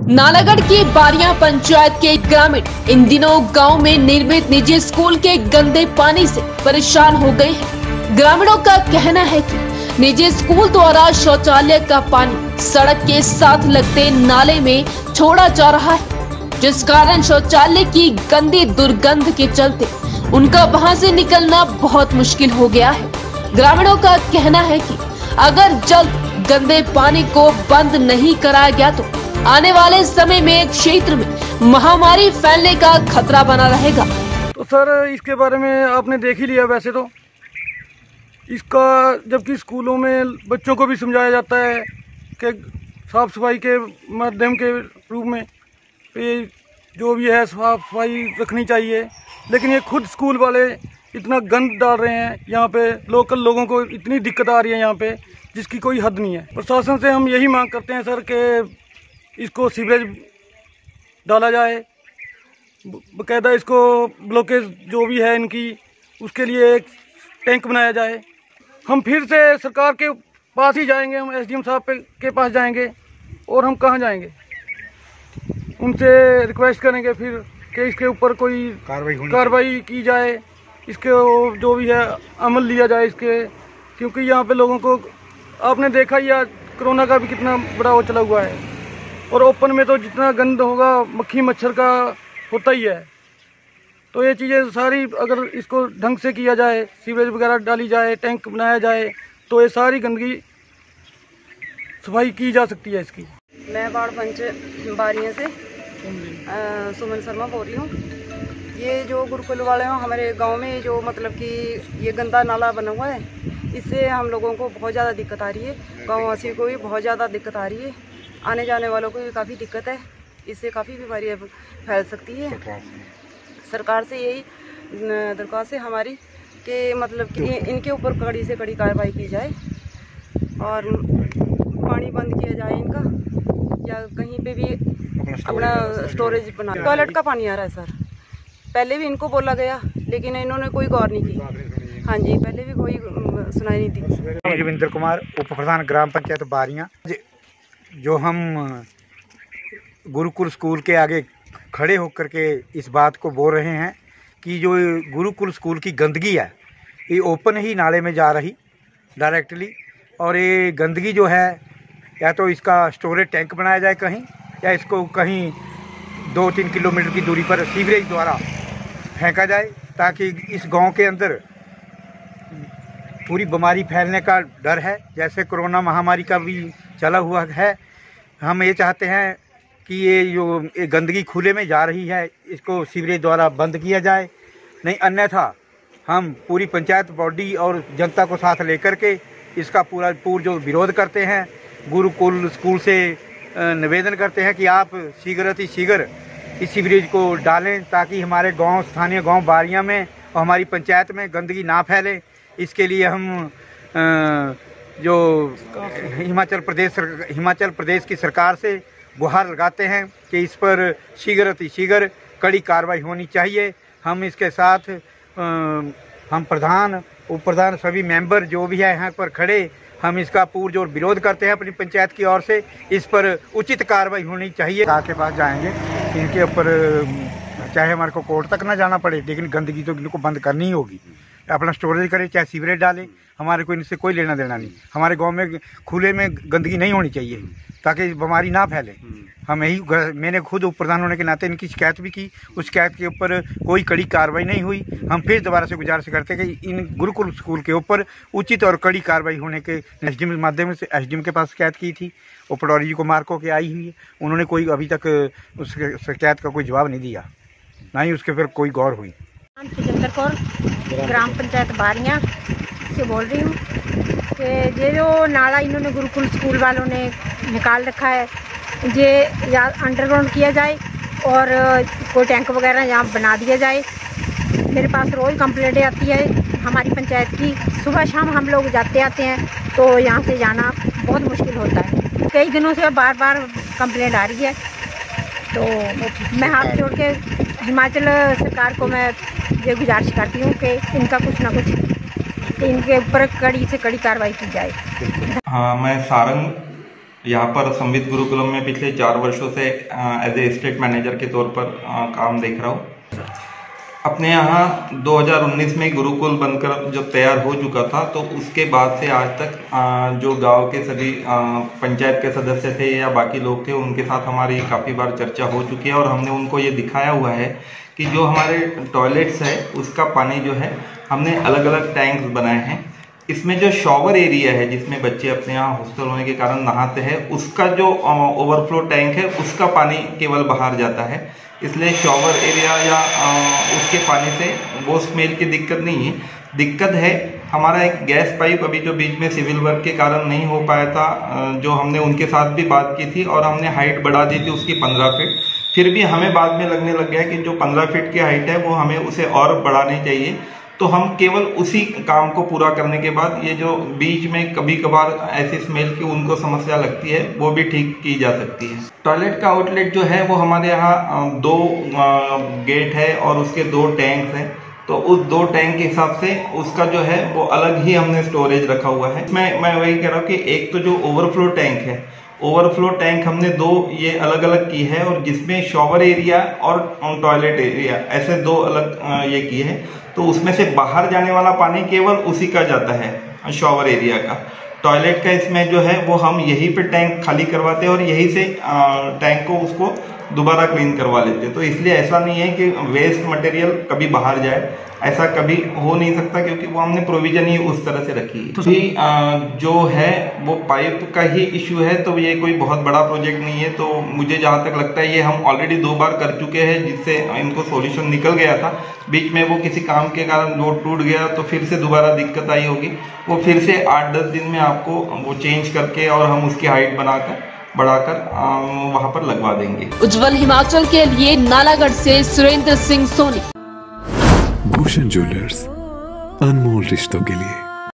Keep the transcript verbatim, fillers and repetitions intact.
नालागढ़ की बारियां पंचायत के ग्रामीण इन दिनों गांव में निर्मित निजी स्कूल के गंदे पानी से परेशान हो गए हैं। ग्रामीणों का कहना है कि निजी स्कूल द्वारा शौचालय का पानी सड़क के साथ लगते नाले में छोड़ा जा रहा है, जिस कारण शौचालय की गंदी दुर्गंध के चलते उनका वहां से निकलना बहुत मुश्किल हो गया है। ग्रामीणों का कहना है कि अगर जल्द गंदे पानी को बंद नहीं कराया गया तो आने वाले समय में क्षेत्र में महामारी फैलने का खतरा बना रहेगा। तो सर इसके बारे में आपने देख ही लिया। वैसे तो इसका जबकि स्कूलों में बच्चों को भी समझाया जाता है कि साफ सफाई के माध्यम के रूप में ये जो भी है साफ सफाई रखनी चाहिए, लेकिन ये खुद स्कूल वाले इतना गंद डाल रहे हैं। यहाँ पे लोकल लोगों को इतनी दिक्कत आ रही है यहाँ पे जिसकी कोई हद नहीं है। प्रशासन से हम यही मांग करते हैं सर कि इसको सीवरेज डाला जाए, बकायदा इसको ब्लॉकेज जो भी है इनकी उसके लिए एक टैंक बनाया जाए। हम फिर से सरकार के पास ही जाएंगे, हम एसडीएम साहब के पास जाएंगे और हम कहाँ जाएंगे, उनसे रिक्वेस्ट करेंगे फिर कि इसके ऊपर कोई कार्रवाई की जाए, इसके जो भी है अमल लिया जाए इसके। क्योंकि यहाँ पे लोगों को आपने देखा ही आज कोरोना का भी कितना बड़ा वो चला हुआ है, और ओपन में तो जितना गंद होगा मक्खी मच्छर का होता ही है। तो ये चीज़ें सारी अगर इसको ढंग से किया जाए, सीवरेज वगैरह डाली जाए, टैंक बनाया जाए, तो ये सारी गंदगी सफाई की जा सकती है इसकी। मैं वार्ड पंच बारियां से आ, सुमन शर्मा बोल रही हूँ। ये जो गुरुकुल वाले हैं हमारे गांव में जो मतलब कि ये गंदा नाला बना हुआ है, इससे हम लोगों को बहुत ज़्यादा दिक्कत आ रही है। गाँव वासियों को भी बहुत ज़्यादा दिक्कत आ रही है, आने जाने वालों को भी काफ़ी दिक्कत है। इससे काफ़ी बीमारियाँ फैल सकती है। सरकार से यही दरख्वास्त है हमारी कि मतलब कि इनके ऊपर कड़ी से कड़ी कार्रवाई की जाए और पानी बंद किया जाए इनका, या कहीं पे भी अपना स्टोरेज बना। टॉयलेट का पानी आ रहा है सर, पहले भी इनको बोला गया लेकिन इन्होंने कोई गौर नहीं की। हाँ जी, पहले भी कोई सुनाई नहीं थी। रविंद्र कुमार, उप प्रधान ग्राम पंचायत बारियां। जो हम गुरुकुल स्कूल के आगे खड़े होकर के इस बात को बोल रहे हैं कि जो गुरुकुल स्कूल की गंदगी है ये ओपन ही नाले में जा रही डायरेक्टली, और ये गंदगी जो है या तो इसका स्टोरेज टैंक बनाया जाए कहीं, या इसको कहीं दो तीन किलोमीटर की दूरी पर सीवरेज द्वारा फेंका जाए, ताकि इस गांव के अंदर पूरी बीमारी फैलने का डर है। जैसे कोरोना महामारी का भी चला हुआ है। हम ये चाहते हैं कि ये जो ये गंदगी खुले में जा रही है इसको सीवरेज द्वारा बंद किया जाए, नहीं अन्यथा हम पूरी पंचायत बॉडी और जनता को साथ लेकर के इसका पूरा पूरा जो विरोध करते हैं। गुरुकुल स्कूल से निवेदन करते हैं कि आप शीघ्र अति शीघ्र इस सीवरेज को डालें, ताकि हमारे गांव स्थानीय गांव बारियां में और हमारी पंचायत में गंदगी ना फैले। इसके लिए हम जो हिमाचल प्रदेश हिमाचल प्रदेश की सरकार से गुहार लगाते हैं कि इस पर शीघ्र अति शीघ्र कड़ी कार्रवाई होनी चाहिए। हम इसके साथ हम प्रधान उप प्रधान सभी मेंबर जो भी है यहाँ पर खड़े, हम इसका पुरजोर विरोध करते हैं अपनी पंचायत की ओर से। इस पर उचित कार्रवाई होनी चाहिए। सरकार के पास जाएंगे, इनके ऊपर चाहे हमारे को कोर्ट तक ना जाना पड़े, लेकिन गंदगी तो इनको बंद करनी ही होगी। अपना स्टोरेज करे चाहे सीवरेज डाले, हमारे को इनसे कोई लेना देना नहीं। हमारे गांव में खुले में गंदगी नहीं होनी चाहिए ताकि बीमारी ना फैले। हम यही मैंने खुद उप प्रधान होने के नाते इनकी शिकायत भी की, उस शिकायत के ऊपर कोई कड़ी कार्रवाई नहीं हुई। हम फिर दोबारा से गुजारिश करते हैं कि इन गुरुकुल स्कूल के ऊपर उचित और कड़ी कार्रवाई होने के एसडीएम के माध्यम से एसडीएम के पास शिकायत की थी, वो पटौरी जी को मार्को के आई हुई है। उन्होंने कोई अभी तक उस शिकायत का कोई जवाब नहीं दिया, ना ही उसके फिर कोई गौर हुई। तेजिंदर कौर, ग्राम पंचायत बारियां से बोल रही हूँ कि ये जो नाला इन्होंने गुरुकुल स्कूल वालों ने निकाल रखा है, ये या अंडरग्राउंड किया जाए और कोई टैंक वगैरह यहाँ बना दिया जाए। मेरे पास रोज़ कंप्लेंटें आती है हमारी पंचायत की, सुबह शाम हम लोग जाते आते हैं तो यहाँ से जाना बहुत मुश्किल होता है। कई दिनों से बार बार कंप्लेंट आ रही है, तो मैं हाथ जोड़ के हिमाचल सरकार को मैं ये गुजारिश करती हूँ कि इनका कुछ ना कुछ इनके ऊपर कड़ी से कड़ी कार्रवाई की जाए। हाँ, मैं सारंग यहाँ पर संवित गुरुकुलम में पिछले चार वर्षों से एज ए स्टेट मैनेजर के तौर पर आ, काम देख रहा हूँ। अपने यहाँ दो हज़ार उन्नीस में गुरुकुल बनकर जब तैयार हो चुका था, तो उसके बाद से आज तक आ, जो गांव के सभी आ, पंचायत के सदस्य थे या बाकी लोग थे, उनके साथ हमारी काफ़ी बार चर्चा हो चुकी है और हमने उनको ये दिखाया हुआ है कि जो हमारे टॉयलेट्स है उसका पानी जो है हमने अलग अलग टैंक्स बनाए हैं। इसमें जो शॉवर एरिया है जिसमें बच्चे अपने यहाँ हॉस्टल होने के कारण नहाते हैं, उसका जो ओवरफ्लो टैंक है उसका पानी केवल बाहर जाता है। इसलिए शॉवर एरिया या उसके पानी से वो स्मेल की दिक्कत नहीं है। दिक्कत है हमारा एक गैस पाइप अभी जो बीच में सिविल वर्क के कारण नहीं हो पाया था, जो हमने उनके साथ भी बात की थी और हमने हाइट बढ़ा दी थी उसकी पंद्रह फीट। फिर भी हमें बाद में लगने लग गया कि जो पंद्रह फीट की हाइट है वो हमें उसे और बढ़ानी चाहिए। तो हम केवल उसी काम को पूरा करने के बाद ये जो बीच में कभी कभार ऐसी स्मेल की उनको समस्या लगती है वो भी ठीक की जा सकती है। टॉयलेट का आउटलेट जो है वो हमारे यहाँ दो गेट है और उसके दो टैंक्स हैं। तो उस दो टैंक के हिसाब से उसका जो है वो अलग ही हमने स्टोरेज रखा हुआ है। मैं मैं वही कह रहा हूँ कि एक तो जो ओवरफ्लो टैंक है, ओवरफ्लो टैंक हमने दो ये अलग अलग की है और जिसमें शॉवर एरिया और टॉयलेट एरिया ऐसे दो अलग ये किए हैं। तो उसमें से बाहर जाने वाला पानी केवल उसी का जाता है शॉवर एरिया का। टॉयलेट का इसमें जो है वो हम यहीं पे टैंक खाली करवाते हैं और यहीं से टैंक को उसको दोबारा क्लीन करवा लेते हैं। तो इसलिए ऐसा नहीं है कि वेस्ट मटेरियल कभी बाहर जाए, ऐसा कभी हो नहीं सकता क्योंकि वो हमने प्रोविजन ही उस तरह से रखी है। तो जो है वो पाइप का ही इश्यू है, तो ये कोई बहुत बड़ा प्रोजेक्ट नहीं है। तो मुझे जहाँ तक लगता है ये हम ऑलरेडी दो बार कर चुके हैं जिससे इनको सॉल्यूशन निकल गया था। बीच में वो किसी काम के कारण लोड टूट गया तो फिर से दोबारा दिक्कत आई होगी। वो फिर से आठ दस दिन में आपको वो चेंज करके और हम उसकी हाइट बनाकर बढ़ाकर वहां पर लगवा देंगे। उज्जवल हिमाचल के लिए नालागढ़ से सुरेंद्र सिंह सोनी। भूषण ज्वेलर्स, अनमोल रिश्तों के लिए।